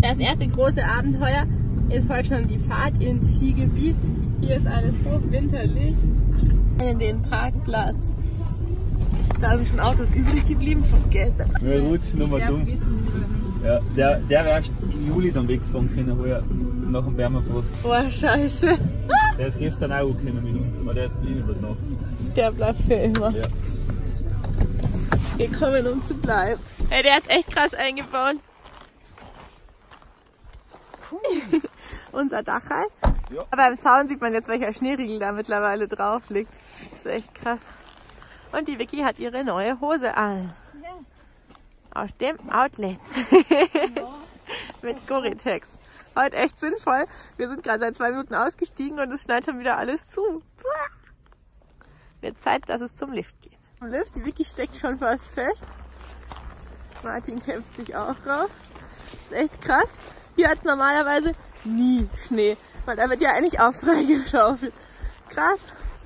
Das erste große Abenteuer ist heute schon die Fahrt ins Skigebiet. Hier ist alles hochwinterlich. In den Parkplatz. Da sind schon Autos übrig geblieben von gestern. Wir rutschen nochmal dumm. Ja, der wäre erst im Juli dann weggefahren können, heuer nach dem Permafrost. Oh, scheiße. Der ist gestern auch gekommen mit uns, aber der ist geblieben über Nacht. Der bleibt für immer. Ja. Wir kommen, um zu bleiben. Hey, der ist echt krass eingebaut. Unser Dach halt. Ja. Aber im Zaun sieht man jetzt, welcher Schneeriegel da mittlerweile drauf liegt. Das ist echt krass. Und die Vicky hat ihre neue Hose an. Ja. Aus dem Outlet. Ja. Mit Gore-Tex. Heute echt sinnvoll. Wir sind gerade seit 2 Minuten ausgestiegen und es schneit schon wieder alles zu. Wird Zeit, dass es zum Lift geht. Im Lift, die Vicky steckt schon fast fest. Martin kämpft sich auch raus. Das ist echt krass. Hier hat es normalerweise nie Schnee. Weil da wird ja eigentlich auch freigeschaufelt. Krass.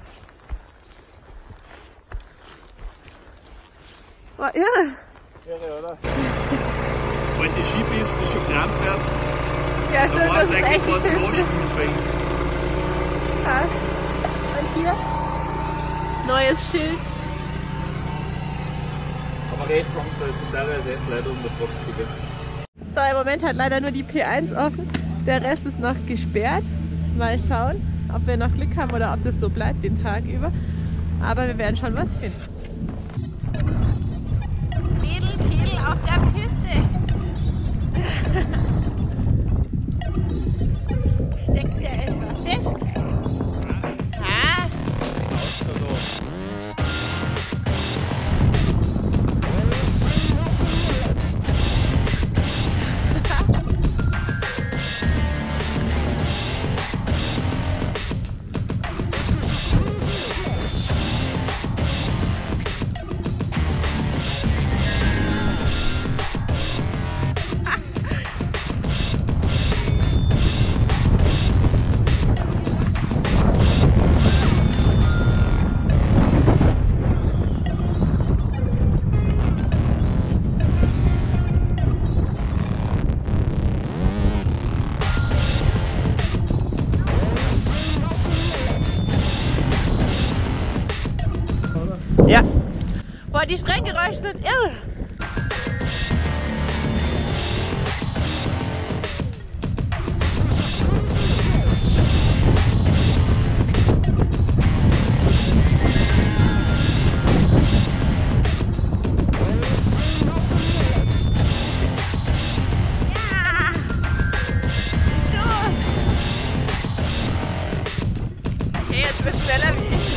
Oh, irre. Irre, oder? Wenn die Skipiste schon gerammt werden, Ja, stimmt, dann das weiß ist eigentlich, echt was ein los Film. fängt. Krass. Und hier neues Schild. Aber recht langsam ist teilweise echt leider um der Foxtige. So, im Moment hat leider nur die P1 offen. Der Rest ist noch gesperrt. Mal schauen, ob wir noch Glück haben oder ob das so bleibt den Tag über. Aber wir werden schon was finden. Mädel auf der Piste. Steckt ja etwas fest. Ah. Ja. Boah, die Sprenggeräusche sind irre. Ja. Los. Okay, jetzt wird schneller wie ich.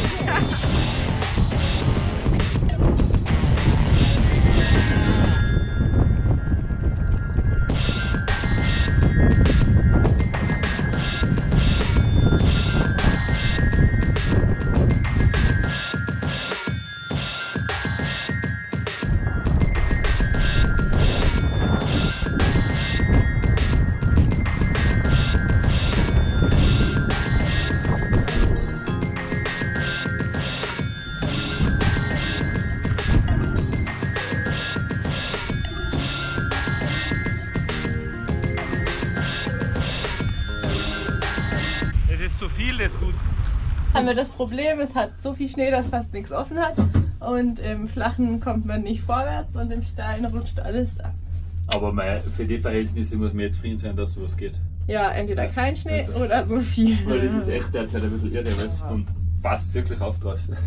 Zu viel, das tut. Haben wir das Problem, es hat so viel Schnee, dass fast nichts offen hat. Und im Flachen kommt man nicht vorwärts und im Stein rutscht alles ab. Aber für die Verhältnisse muss man jetzt zufrieden sein, dass sowas geht. Ja, entweder kein Schnee also, oder so viel. Weil das ist echt derzeit ein bisschen irre, weißt du? Und passt wirklich auf draußen.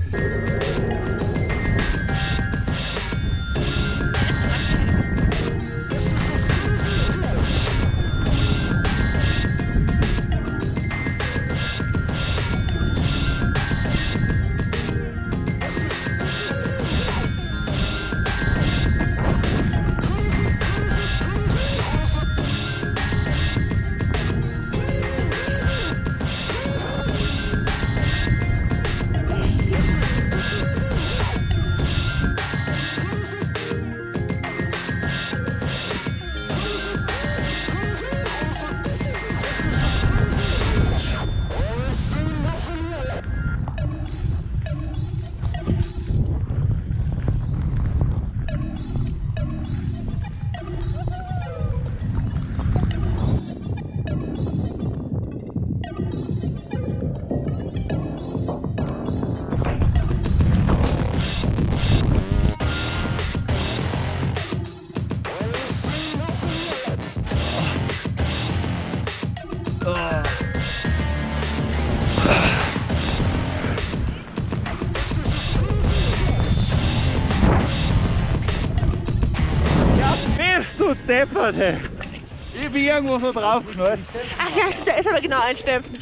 Du deppert, hey. Ich bin irgendwo so drauf geknallt. Ach ja, da ist aber genau ein Stempel.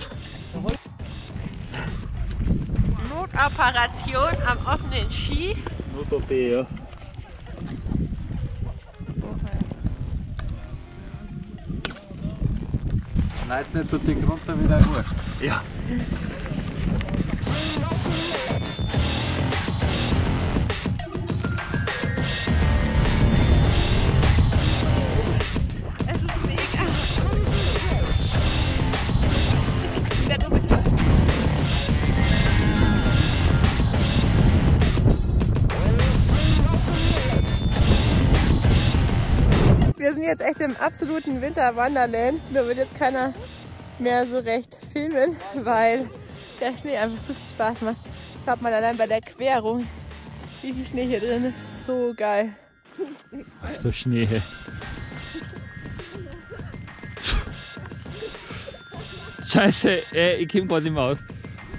Notoperation am offenen Ski. Not-OP, ja. Leit's nicht so dick runter wie dein Wurscht. Ja. Es ist mega. Der dumme Wir sind jetzt echt im absoluten Winter-Wonderland. Da wird jetzt keiner mehr so recht filmen, weil der Schnee einfach zu viel Spaß macht. Schaut mal allein bei der Querung, wie viel Schnee hier drin ist. So geil. So Schnee, hey. Scheiße, ich komm gerade nicht mehr aus.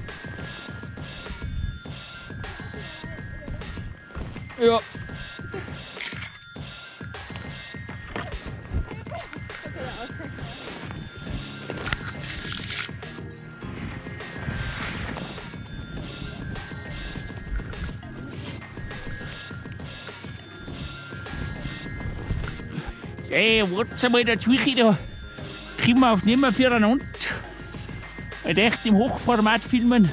Ja. Ey, warte mal, der Zwichi da. Können wir auf nimmer füreinander. Halt echt im Hochformat filmen.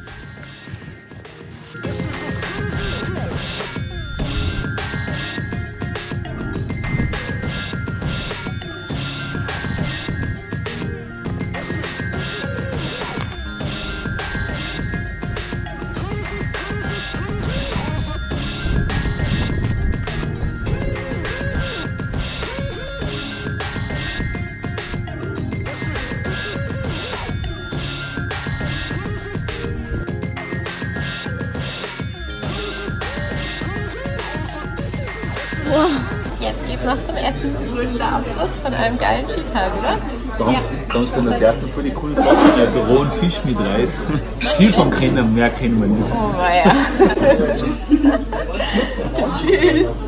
Jetzt geht's noch zum Essen. Guter Abschluss von einem geilen Skitag, oder? Sonst kommt das erste für die coole Sache. Also rohen Fisch mit Reis. Skifahren kennen, mehr kennen wir nicht. Oh, ja. Tschüss.